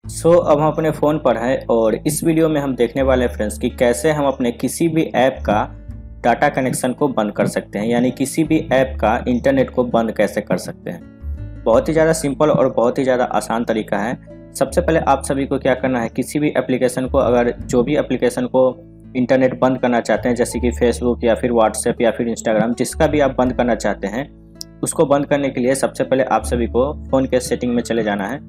अब हम अपने फ़ोन पर हैं और इस वीडियो में हम देखने वाले हैं फ्रेंड्स कि कैसे हम अपने किसी भी ऐप का डाटा कनेक्शन को बंद कर सकते हैं, यानी किसी भी ऐप का इंटरनेट को बंद कैसे कर सकते हैं। बहुत ही ज़्यादा सिंपल और बहुत ही ज़्यादा आसान तरीका है। सबसे पहले आप सभी को क्या करना है, किसी भी एप्लीकेशन को, अगर जो भी एप्लीकेशन को इंटरनेट बंद करना चाहते हैं, जैसे कि फेसबुक या फिर व्हाट्सएप या फिर इंस्टाग्राम, जिसका भी आप बंद करना चाहते हैं, उसको बंद करने के लिए सबसे पहले आप सभी को फ़ोन के सेटिंग में चले जाना है।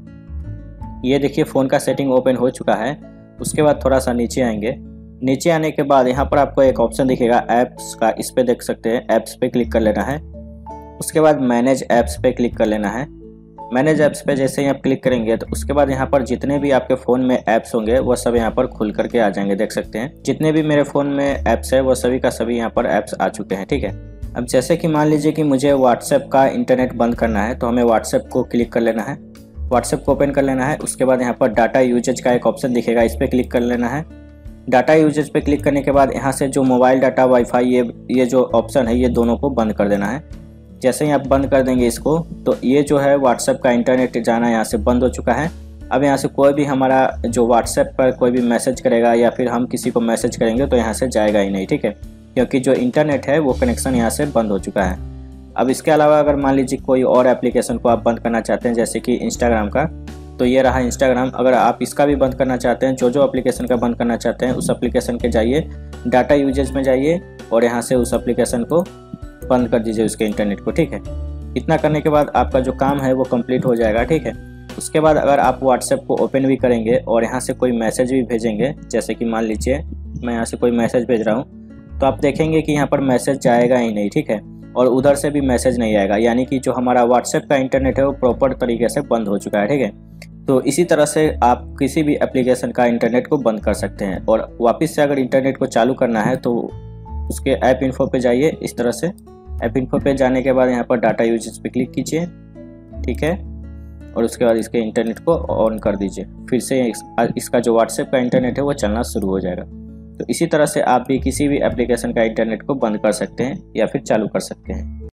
ये देखिए फ़ोन का सेटिंग ओपन हो चुका है। उसके बाद थोड़ा सा नीचे आएंगे। नीचे आने के बाद यहाँ पर आपको एक ऑप्शन दिखेगा ऐप्स का, इस पे देख सकते हैं, ऐप्स पे क्लिक कर लेना है। उसके बाद मैनेज ऐप्स पे क्लिक कर लेना है। मैनेज ऐप्स पे जैसे ही आप क्लिक करेंगे तो उसके बाद यहाँ पर जितने भी आपके फ़ोन में ऐप्स होंगे वो सब यहाँ पर खुल करके आ जाएंगे। देख सकते हैं जितने भी मेरे फ़ोन में ऐप्स है वो सभी का सभी यहाँ पर ऐप्स आ चुके हैं। ठीक है, अब जैसे कि मान लीजिए कि मुझे व्हाट्सएप का इंटरनेट बंद करना है, तो हमें व्हाट्सएप को क्लिक कर लेना है, व्हाट्सएप को ओपन कर लेना है। उसके बाद यहाँ पर डाटा यूजेज का एक ऑप्शन दिखेगा, इस पर क्लिक कर लेना है। डाटा यूजेज पे क्लिक करने के बाद यहाँ से जो मोबाइल डाटा, वाईफाई, ये जो ऑप्शन है ये दोनों को बंद कर देना है। जैसे ही आप बंद कर देंगे इसको, तो ये जो है व्हाट्सएप का इंटरनेट जाना यहाँ से बंद हो चुका है। अब यहाँ से कोई भी हमारा जो व्हाट्सएप पर कोई भी मैसेज करेगा या फिर हम किसी को मैसेज करेंगे तो यहाँ से जाएगा ही नहीं। ठीक है, क्योंकि जो इंटरनेट है वो कनेक्शन यहाँ से बंद हो चुका है। अब इसके अलावा अगर मान लीजिए कोई और एप्लीकेशन को आप बंद करना चाहते हैं, जैसे कि इंस्टाग्राम का, तो ये रहा इंस्टाग्राम। अगर आप इसका भी बंद करना चाहते हैं, जो एप्लीकेशन का बंद करना चाहते हैं, उस एप्लीकेशन के जाइए, डाटा यूजेज में जाइए और यहाँ से उस एप्लीकेशन को बंद कर दीजिए, उसके इंटरनेट को। ठीक है, इतना करने के बाद आपका जो काम है वो कंप्लीट हो जाएगा। ठीक है, उसके बाद अगर आप व्हाट्सएप को ओपन भी करेंगे और यहाँ से कोई मैसेज भी भेजेंगे, जैसे कि मान लीजिए मैं यहाँ से कोई मैसेज भेज रहा हूँ, तो आप देखेंगे कि यहाँ पर मैसेज जाएगा ही नहीं। ठीक है, और उधर से भी मैसेज नहीं आएगा, यानी कि जो हमारा व्हाट्सएप का इंटरनेट है वो प्रॉपर तरीके से बंद हो चुका है। ठीक है, तो इसी तरह से आप किसी भी एप्लीकेशन का इंटरनेट को बंद कर सकते हैं। और वापस से अगर इंटरनेट को चालू करना है तो उसके ऐप इन्फो पे जाइए। इस तरह से ऐप इन्फो पे जाने के बाद यहाँ पर डाटा यूजेज पे क्लिक कीजिए। ठीक है, और उसके बाद इसके इंटरनेट को ऑन कर दीजिए। फिर से इसका जो व्हाट्सएप का इंटरनेट है वो चलना शुरू हो जाएगा। तो इसी तरह से आप भी किसी भी एप्लीकेशन का इंटरनेट को बंद कर सकते हैं या फिर चालू कर सकते हैं।